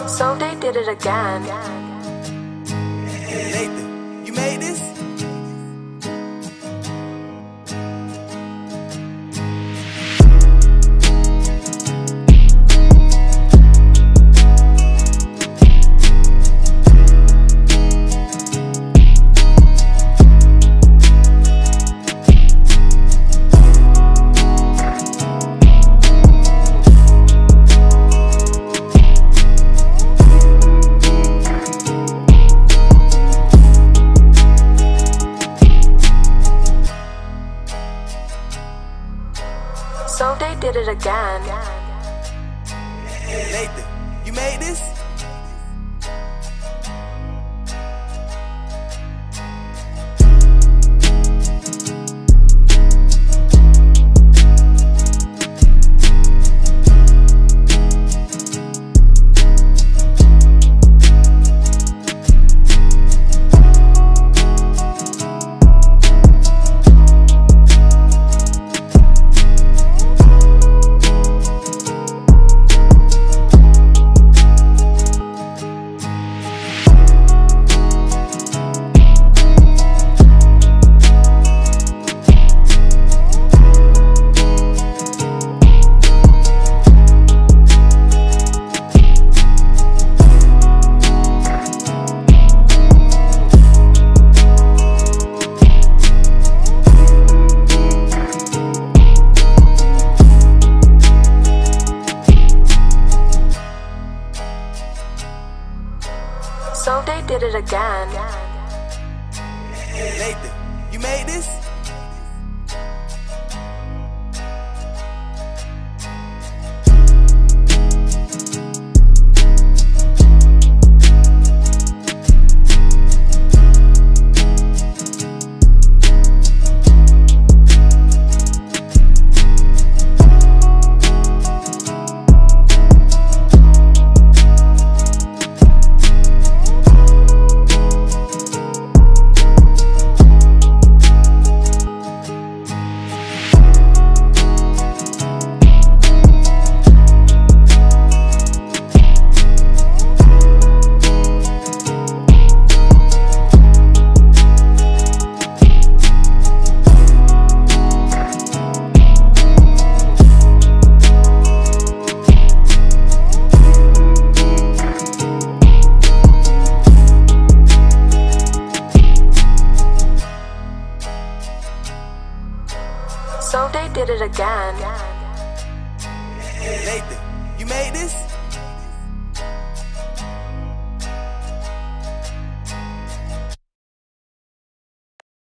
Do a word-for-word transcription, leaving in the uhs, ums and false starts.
Sovde did it again. Nathan, you made this? Sovde did it again. Nathan, you made this? Sovde did it again. Nathan, you made this? Sovde did it again. Nathan, you made this?